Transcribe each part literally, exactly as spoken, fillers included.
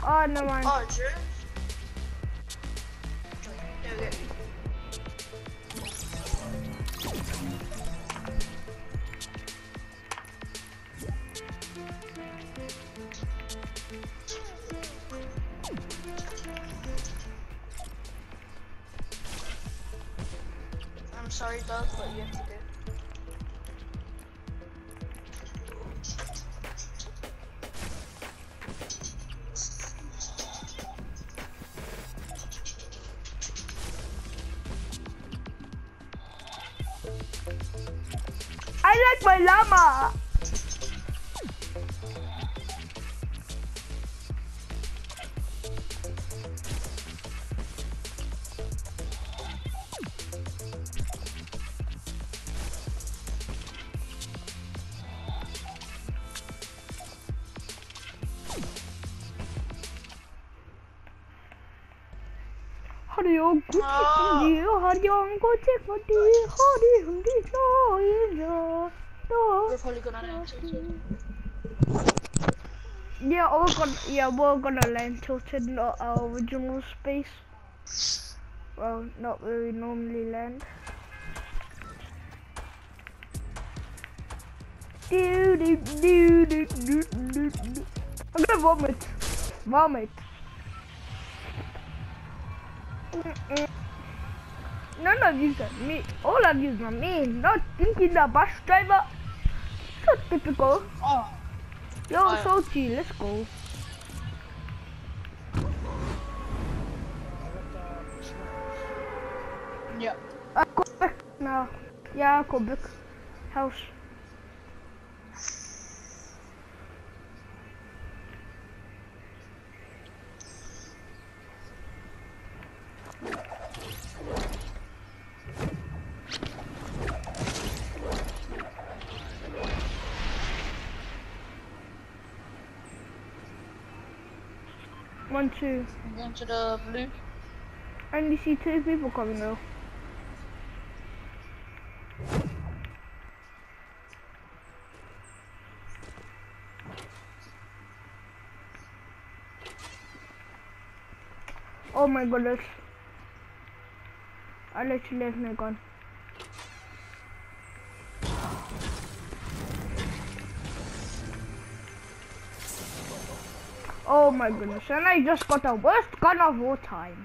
Oh, never mind. Oh, true. Okay. I'm sorry, Doug, but you have to do. I like my llama. Hurry on, go check on you. Hurry on, go check on you. Hurry on, go We're probably gonna land tilted. Yeah, we're gonna, yeah, we're gonna land tilted, not our original space. Well, not where we normally land. Do, do, do, do, do, do, do. I'm gonna vomit. Vomit. Mm-mm. None of you are me. All of you are me. Not thinking the bus driver. So typical. Oh. Yo, Oh. Sochi, let's go. Yeah. I go back now. Yeah, I go back. House. One, two. I'm going to the blue. I only see two people coming though. Oh my goodness. I literally left my gun. Oh my goodness, and I just got the worst gun of all time.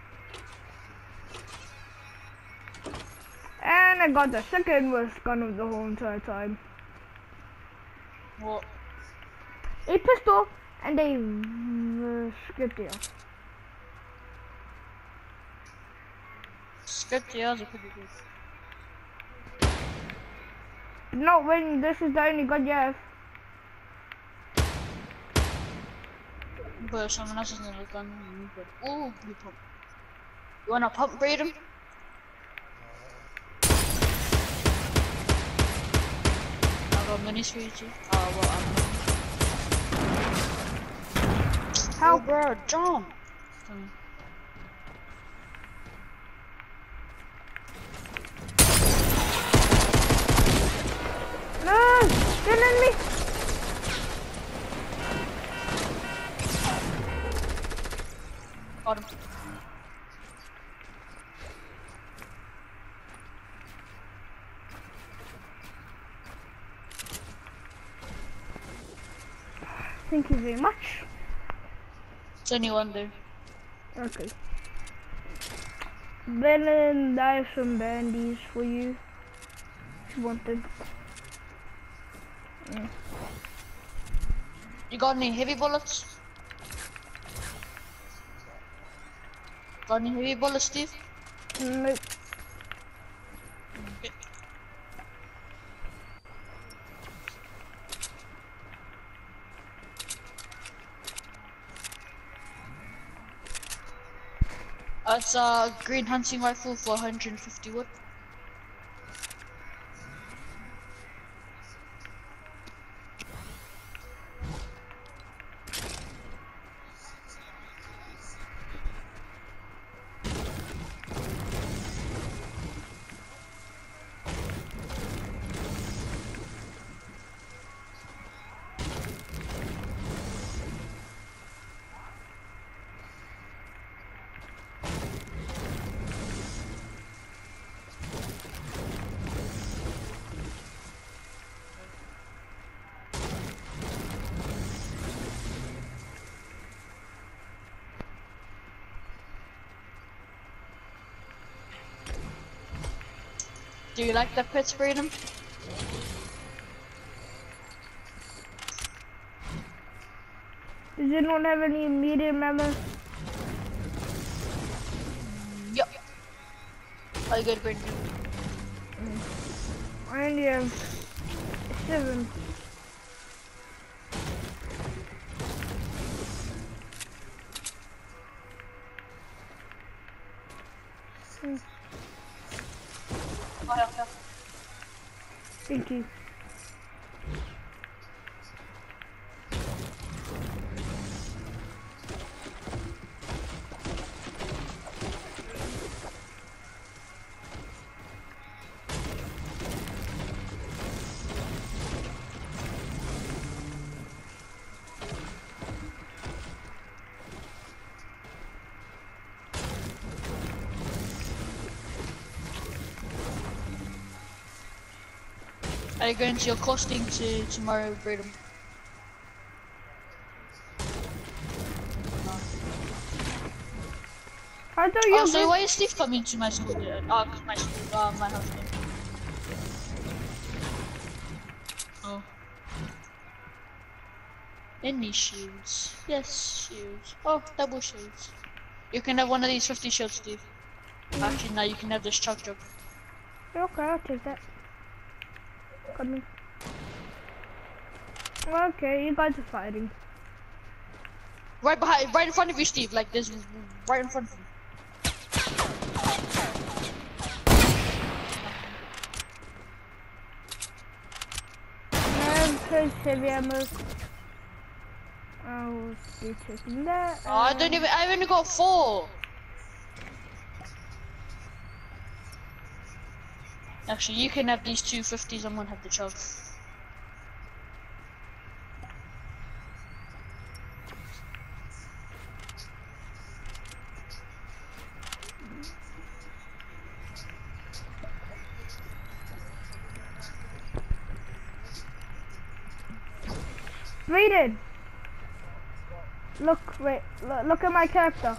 And I got the second worst gun of the whole entire time. What? A pistol and a uh, script deal. Script yours are pretty good. Not when this is the only gun you have. But someone else has another gun. Ooh, you pump. You wanna pump braid him? I got minis for you too. Oh, well, I'm How? Oh, bro, jump! Um, No! Get in me! got him. Thank you very much. It's only one there. Okay. Then I have some bandies for you. If you want them. Yeah. You got any heavy bullets? Got any heavy bullets, Steve? Nope. Okay. Uh, it's a green hunting rifle for one hundred fifty wood. Do you like the pets, Freedom? Does anyone have any medium ammo? Yep. Are you good, Freedom? I only have seven. Hmm. Oh, yeah, yeah. Thank you. Are you going to your costing to tomorrow, Freedom? I thought you Oh, were so good. why is Steve coming to my school? Oh, cause my school, uh, my house. Oh. Any shields? Yes, shields. Oh, double shields. You can have one of these fifty shields, Steve. Actually, now you can have this chug jug. Okay, I'll take that. Come here. Okay, you guys are fighting. Right behind, right in front of you, Steve. Like this, right in front of you. Okay, heavy ammo. I'll be taking that. Oh, I don't even. I've only got four. Actually, you can have these two fifties. I'm gonna have the chug. Raiden! Look, wait, look, look at my character.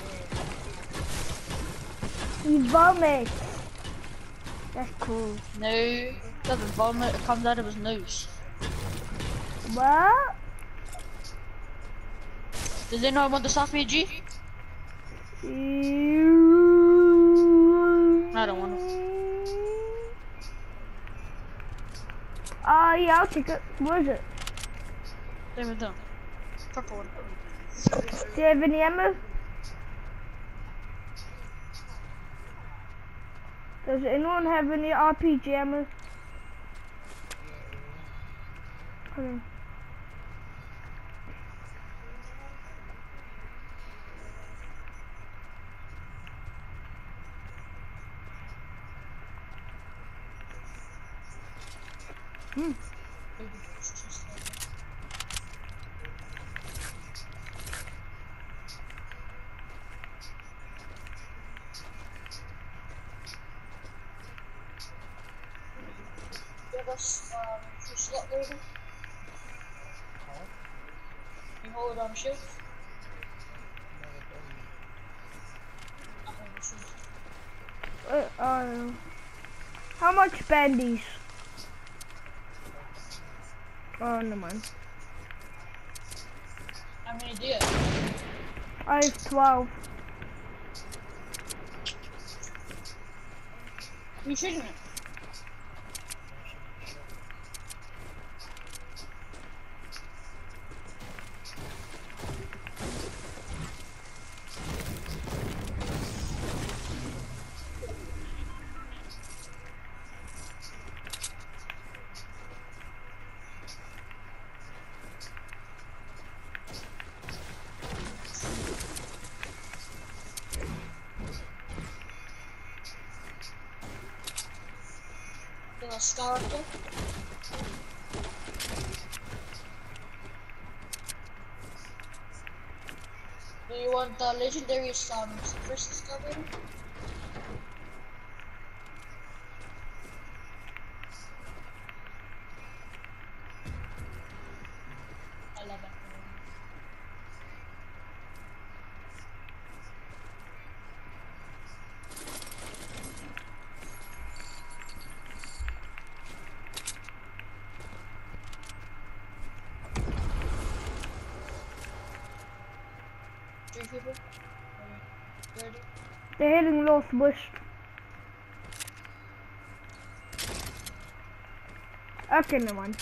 He vomits. That's cool. No, it doesn't vomit. It comes out of his nose. What? Does anyone want the South P G? I don't want it. Uh, yeah, I'll take it. What is it? Same with them. Purple one. Do you have any ammo? Does anyone have any R P G ammo? Come on. Hmm. Give us um, two slot rating. You hold on shield. Uh, uh, how much bandies? Oh, no man. How many do you have? I have twelve. You shooting it? Then a star up there. Do you want the legendary um, first star rating? I love it. people. Ready? They're hitting North Bush. Okay, no one.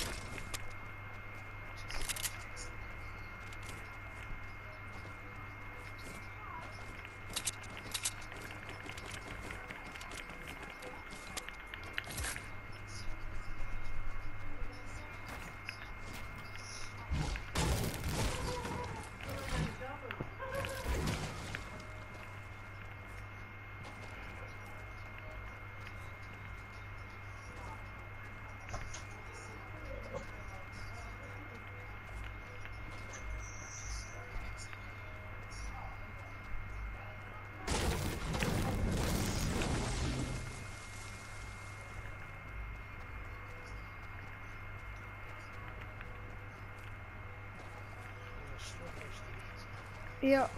Yeah.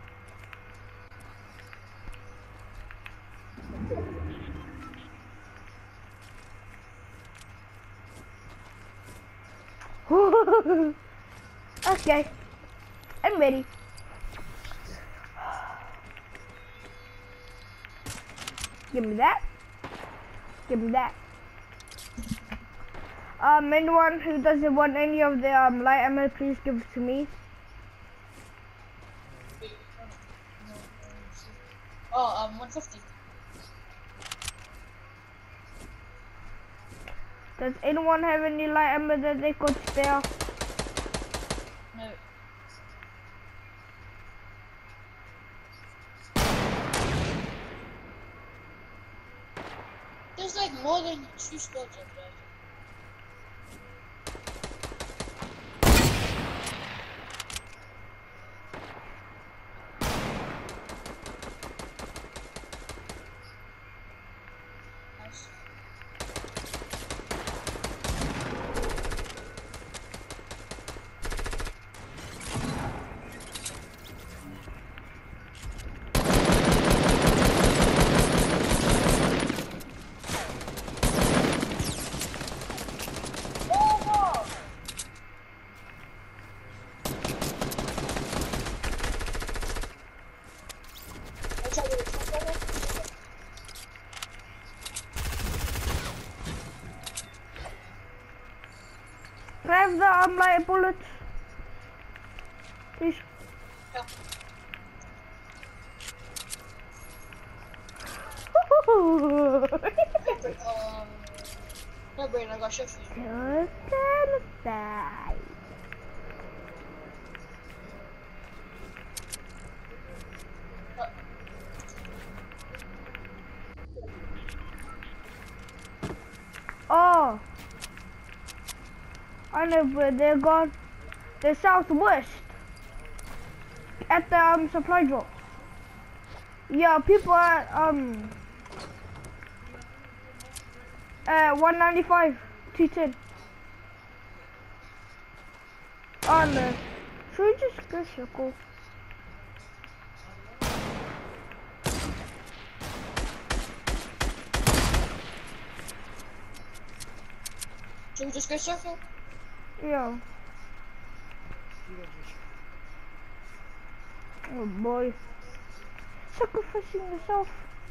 Okay. I'm ready. Give me that. Give me that. Um, anyone who doesn't want any of the um, light ammo, please give it to me. Oh, um, one fifty. Does anyone have any light ammo that they could spare? No. There's like more than two squads up there. Nice. Can I have the um, light bullets? Please. Yeah. um, no brain, I got shit for you. You're gonna die. Oh, I know where they're gone. They're southwest at the um, supply drop. Yeah, people are um uh one ninety-five, two ten. Oh no, should we just go circle? Should we just go circle? Yeah. Oh boy. Sacrificing yourself.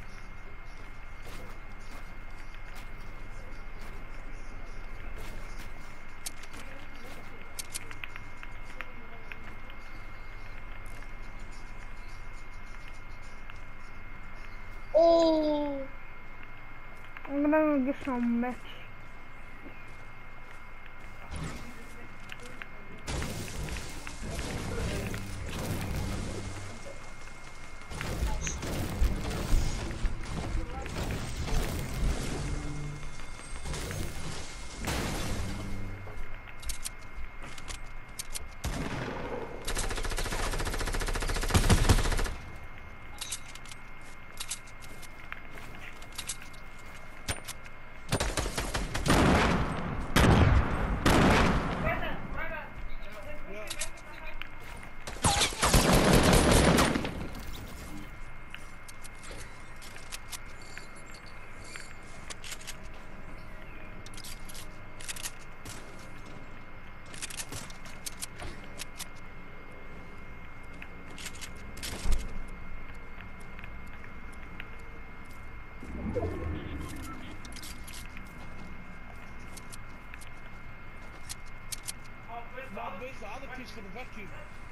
Oh, I'm gonna get some mess. is for the vacuum.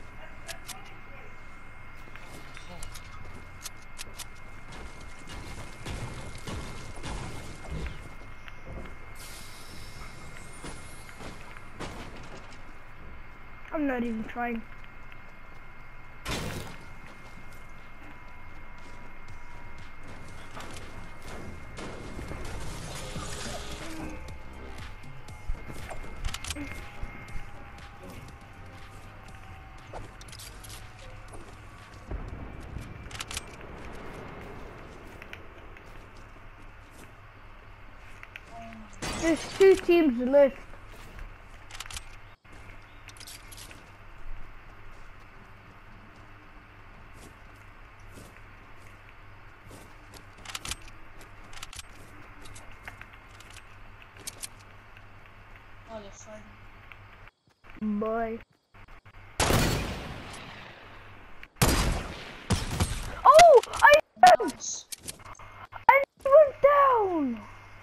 I'm not even trying. There's two teams left. Oh, they're fighting. Boy. Oh! I Nice. I went down!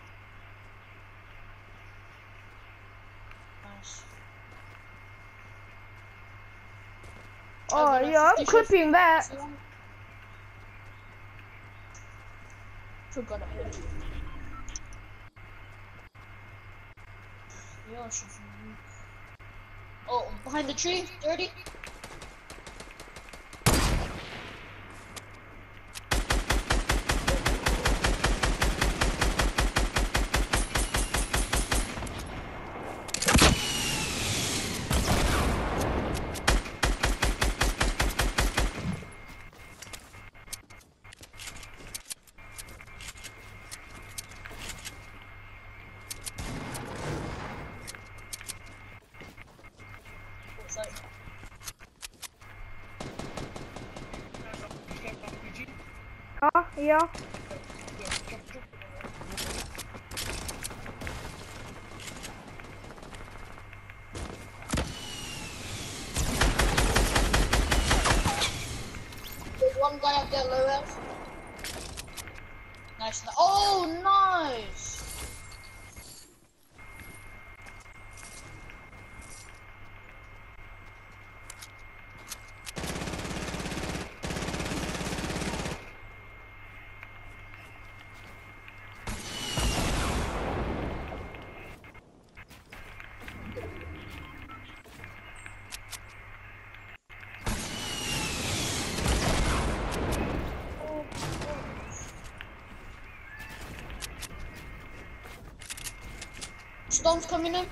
Nice. Oh I've got a yeah, I'm fifty clipping that. shot. Forgot about it. Yeah, I should remove. Oh, behind the tree, dirty. What's that? Oh yeah. There's one guy up there, low health. Nice. Oh, nice. Storm's coming in.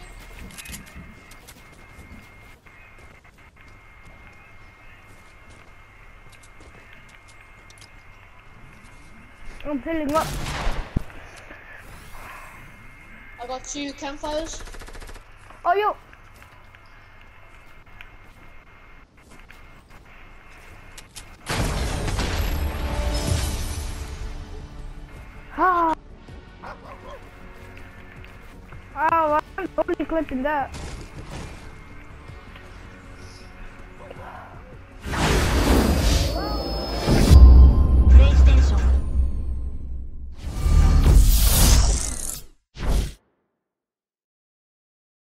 I'm filling up. I got two campfires. Oh yo. Ah. Oh, I'm totally clipping that.